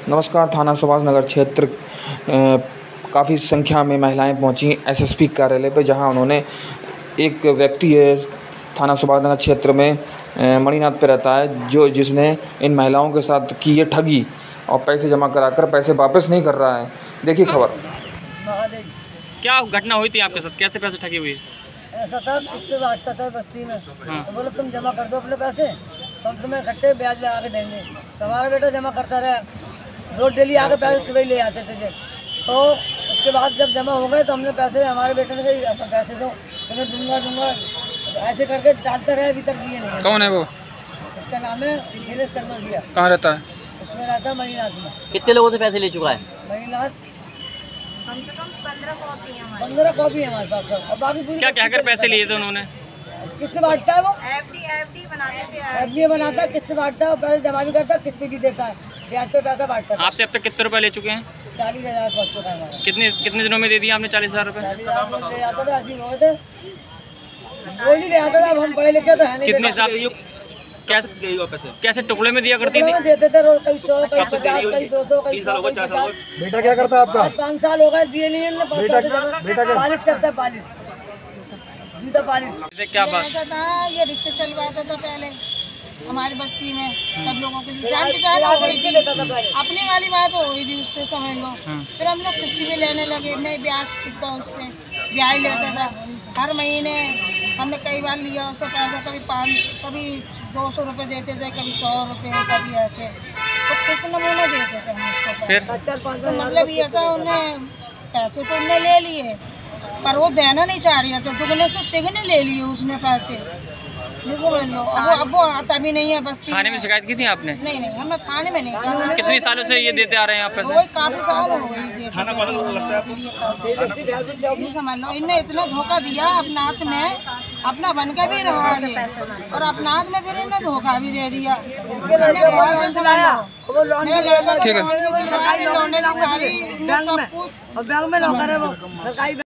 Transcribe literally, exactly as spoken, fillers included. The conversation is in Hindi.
नमस्कार। थाना सुभाष नगर क्षेत्र काफ़ी संख्या में महिलाएं पहुंची एसएसपी कार्यालय पर, जहां उन्होंने एक व्यक्ति है थाना सुभाष नगर क्षेत्र में मणिनाथ पे रहता है, जो जिसने इन महिलाओं के साथ की ये ठगी और पैसे जमा कराकर पैसे वापस नहीं कर रहा है। देखिए खबर। क्या घटना हुई थी आपके साथ, कैसे पैसे ठगी हुई? ऐसा था, किस्ते बांटता था बस्ती में। हाँ। तो बोले तुम जमा कर दो अपने पैसे, तो हम तुम्हें इकट्ठे ब्याज लगा के देंगे। तो हमारा बेटा जमा करता रहा, रोज डेली आके पैसे सुबह ले आते थे। तो उसके बाद जब जमा हो गए तो हमने पैसे, हमारे बेटे ने कहा पैसे दो, तुम्हें दूंगा दूंगा तो ऐसे करके डालता रहे, अभी तक दिए नहीं। कौन है वो? उसका नाम है नीलेश तनवरिया। कहाँ रहता है? उसमें रहता है मणिनाथ में। कितने लोगों से पैसे ले चुका है मणिनाथ? कम से कम पंद्रह कॉपी है हमारे पंद्रह कॉपी है हमारे पास सब। और बाकी पूरी क्या क्या कर पैसे लिए थे उन्होंने? किस्त बांटता है वो, एफडी एफडी बनाते थे। एफडी बनाता है, किस्त बांटता है, पैसे जमा भी करता है, किस्त भी देता है, ब्याज पे पैसा बांटता है। आपसे अब तक कितने रुपए ले चुके हैं? चालीस हजार पहुँच चुका है हमारा। कितने कितने दिनों में दे दिया आपने चालीस हजार रुपए? चालीस हजार ले आता था, ऐसे हो गए थे, रोज ही ले आता था। अब हम पढ़े लिखे तो है नहीं। कितने साल कैसे कैसे टुकड़े में दिया करती थी? देते थे रोज, कभी सौ, कभी पचास, कभी दो सौ, कभी सौ, कभी पचास। बेटा क्या करता है आपका? पाँच साल हो गए दिए नहीं है। बेटा पालिश करता है, पालिश, जूता पालिश। क्या बात? ऐसा था, ये रिक्शा चलवाता था पहले हमारी बस्ती में, सब लोगों के लिए जान पहचान हो गई थी, अपनी वाली बात हो गई थी उससे, समझ लो। फिर हम लोग किस्ती में लेने लगे, मैं ब्याज छुपता उससे ब्याज लेता था हर महीने। हमने कई बार लिया उससे पैसा, कभी पाँच, कभी दो सौ रुपये देते थे, कभी सौ रुपये, कभी ऐसे, तो किस्त नमूने देते थे हम उसको। फिर तो मतलब ये था, उन्हें पैसे तो उनने ले लिए, पर वो देना नहीं चाह रही था, दुगने से तिगने ले लिए उसने पैसे, ये समझ लो। अब वो अब वो आता भी नहीं है बस्ती। थाने में शिकायत की थी आपने? नहीं नहीं, हमने थाने में नहीं कहा। कितने सालों से ये देते आ रहे हैं आप पैसे? वही काफी साल हो गए ये समझ लो। इनने इतना धोखा दिया, अपनात में अपना बन के भी रहा है और अपनात में फिर इन्हें धोखा भी दे दिया। मेरा लड़का तो सारी सब कुछ बैंक में नौकर है वो।